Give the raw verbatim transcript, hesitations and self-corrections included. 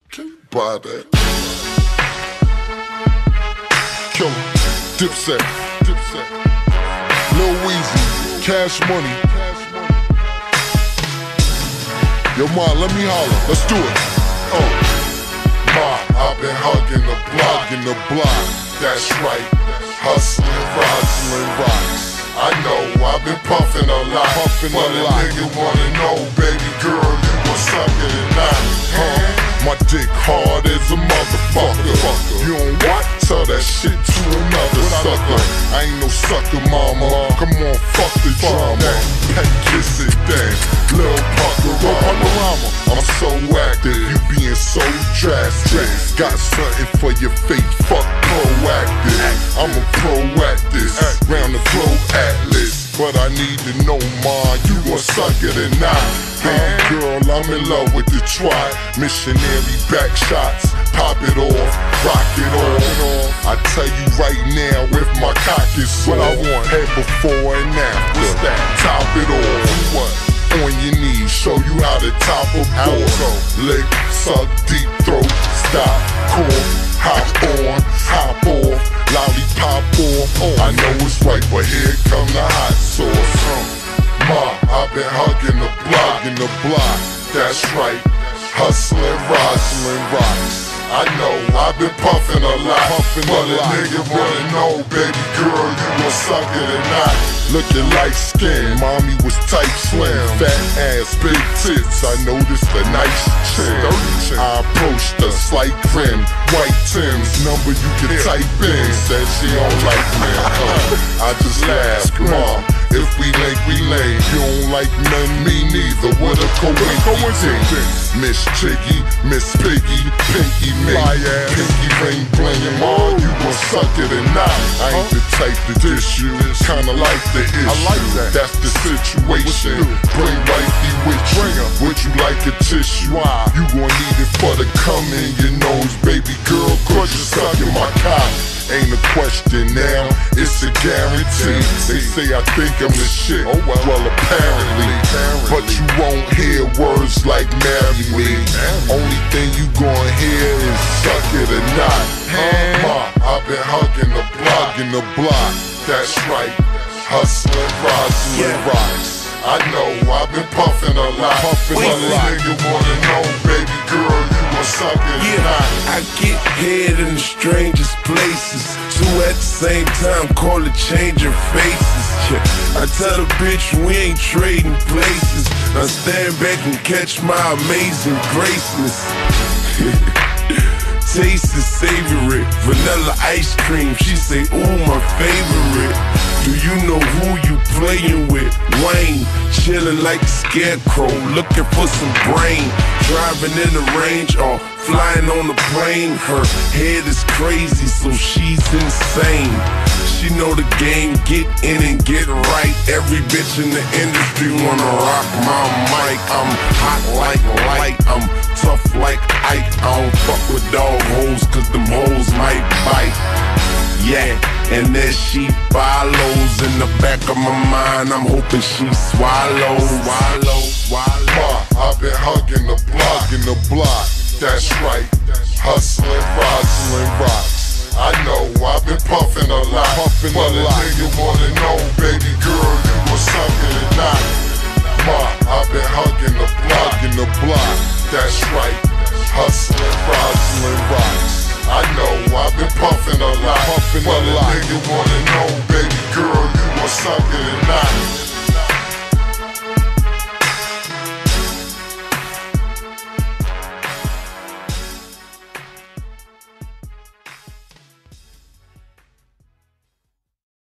Can you buy that? Killer, Dipset, Dipset, Lil Weezy, Cash Money. Yo, Ma, let me holler. Let's do it. Oh, Ma, I've been hugging the block, in the block. That's right, hustling, hustling rocks. I know I've been puffing a lot, puffing but a, a nigga wanna know, baby girl, you gon' suck it or not? Huh? My dick hard as a motherfucker. You don't what? Tell that shit to another sucker. I ain't no sucker, mama. Come on, fuck the drama. Pet kiss it then. Lil Panorama. I'm so active, you being so drastic. Got something for your fate, fuck proactive. I'm a pro at this, round the globe atlas. But I need to know, ma, you gon' suck it or not? Baby girl, I'm in love with the twat. Missionary back shots, pop it off, rock it off. I tell you right now, if my cock is sore, what I want, head before and after. What's that? Top it off. What? On your knees, show you how to top a board. Lick, suck, deep throat, stop, cough, hop on, hop off, lollipop off. I know it's right, but here come the hot sauce. Ma, I've been hugging the block, in the block. That's right, hustling, hustling rocks. I know I've been puffing a lot, puffing but a, a nigga wanna know, baby girl, you gon' suck it or not? Looking like skin, mommy was tight slim, fat ass, big tits. I noticed a nice chin. I approached her, slight grin, white Timbs, number you can type in. Said she don't like me. Uh, I just laughed, mom. If we link, we lay. You don't like none, me neither. What a coincidence. Miss Chiggy, Miss Piggy, Pinky me, Pinky ring blingin', ma, you gon' suck it or not? I ain't the type to dish you, kinda like the issue. I like that. That's the situation. Bring wifey with you. Would you like a tissue? Why? You gon' need it for the cum in your nose, baby girl, cause you suckin' my cock. Ain't a question now, it's a guarantee. They say I think I'm the shit, oh well, well apparently. But you won't hear words like marry me. Only thing you gon' hear is suck it or not. Ma, I've been hugging the block, in the block. That's right, hustling, hustling rocks. I know I've been puffing a lot, puffing a lot. Nigga wanna know, baby girl, you gon' suck it or not? I get head in the strangest places, two at the same time, call it changing faces. Yeah. I tell the bitch we ain't trading places. I stand back and catch my amazing graceness. Taste is savory, vanilla ice cream. She say, ooh, my favorite. Do you know who you playin' with? Wayne, chillin' like a scarecrow, looking for some brain. Driving in the range or flying on the plane. Her head is crazy, so she's insane. She know the game, get in and get right. Every bitch in the industry wanna rock my mic. I'm hot like light, I'm tough like Ike. I don't fuck with dog hoes, cause them hoes might bite. Yeah, and then she follows in the back of my mind. I'm hoping she swallows, swallow, swallow. Ma, I've been hugging the block, in the block. That's right, hustling, hustling rocks. I know I've been puffing a lot, puffing but a, a nigga wanna know, baby girl, you gon' suck it or not? Ma, I've been hugging the block, in the block. That's right, hustling, hustling rocks. I know I've been puffing a lot, puffing but a, a nigga wanna know, baby girl, you gon' suck it or not?